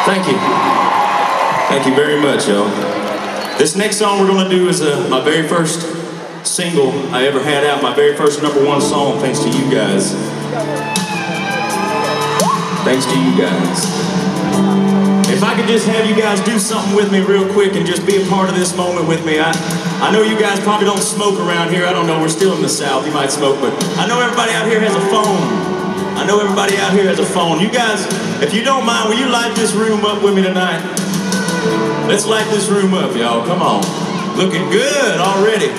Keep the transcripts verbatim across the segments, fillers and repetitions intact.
Thank you. Thank you very much, y'all. This next song we're gonna do is uh, my very first single I ever had out, my very first number one song, thanks to you guys. Thanks to you guys. If I could just have you guys do something with me real quick and just be a part of this moment with me. I, I know you guys probably don't smoke around here. I don't know, we're still in the South, you might smoke, but I know everybody out here has a phone. I know everybody out here has a phone. You guys, if you don't mind, will you light this room up with me tonight? Let's light this room up, y'all. Come on. Looking good already.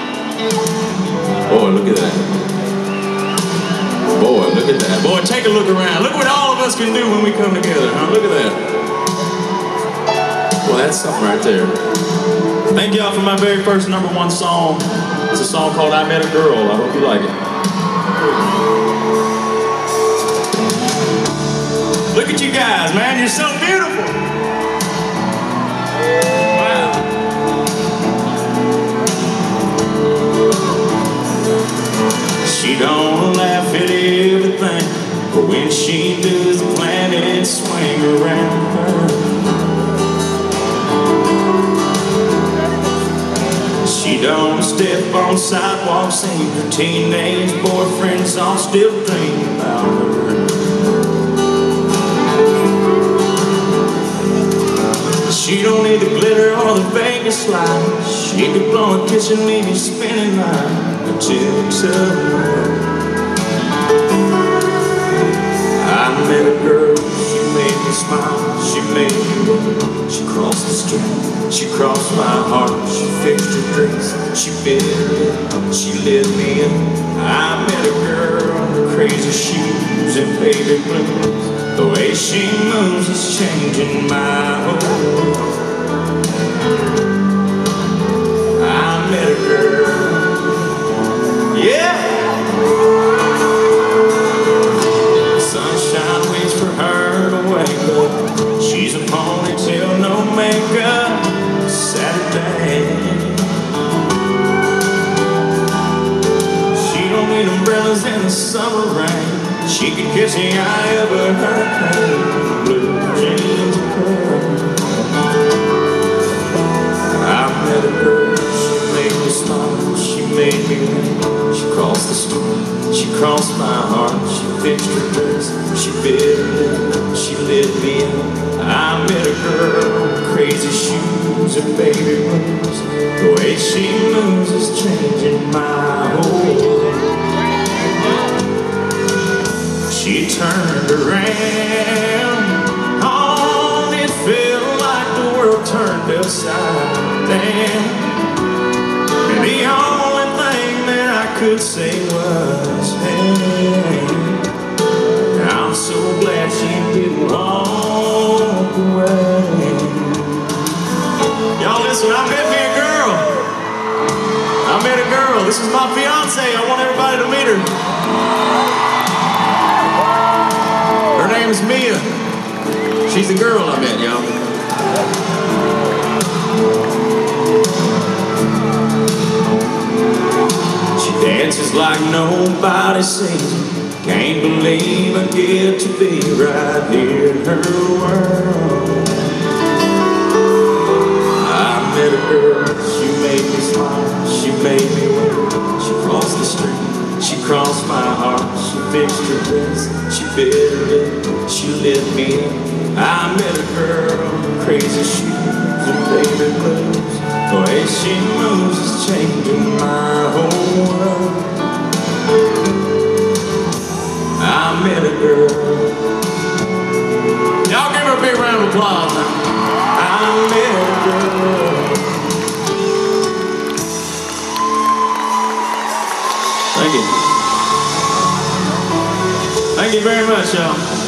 Boy, look at that. Boy, look at that. Boy, take a look around. Look what all of us can do when we come together, huh? Look at that. Well, that's something right there. Thank y'all for my very first number one song. It's a song called I Met a Girl. I hope you like it. Look at you guys, man. You're so beautiful. Wow. She don't laugh at everything, but when she does, the planets swing around her. She don't step on sidewalks and her teenage boyfriends all still dream about her. She don't need the glitter or the Vegas lights. She could blow a kiss and leave you spinning like a jigsaw. I met a girl, she made me smile, she made me weep. She crossed the street, she crossed my heart. She fixed her dress, she fit it, she lit me in. I met a girl in crazy shoes and baby blues. The way she moves is changing my whole world. I met a girl, yeah. Sunshine waits for her to wake up. She's a ponytail, no makeup, Saturday. She don't need umbrellas in the summer rain. She could kiss the eye of a hurricane, blue jeans and pearl. I met a girl, she made me smile, she made me laugh. She crossed the street, she crossed my heart. She fixed her dress, she fit it, she lit me up. I met a girl with crazy shoes and baby blues. The way she moves is changing my whole world. She turned around, oh, it felt like the world turned upside down. And the only thing that I could say was, hey, I'm so glad she didn't walk away. Y'all listen, I met me a girl. I met a girl. This is my fiance. I want everybody to meet her. Her name's Mia. She's the girl I met, y'all. She dances like nobody sees her. Can't believe I get to be right here in her world. I met a girl, she made me smile, she made me weep. She crossed the street, she crossed my heart. She fixed her dress, she fitted it, she lit me up. I met a girl with crazy shoes and baby blues. The way she moves is changing my whole world. I met a girl. Y'all give her a big round of applause now. I met a girl. Thank you. Thank you very much, y'all.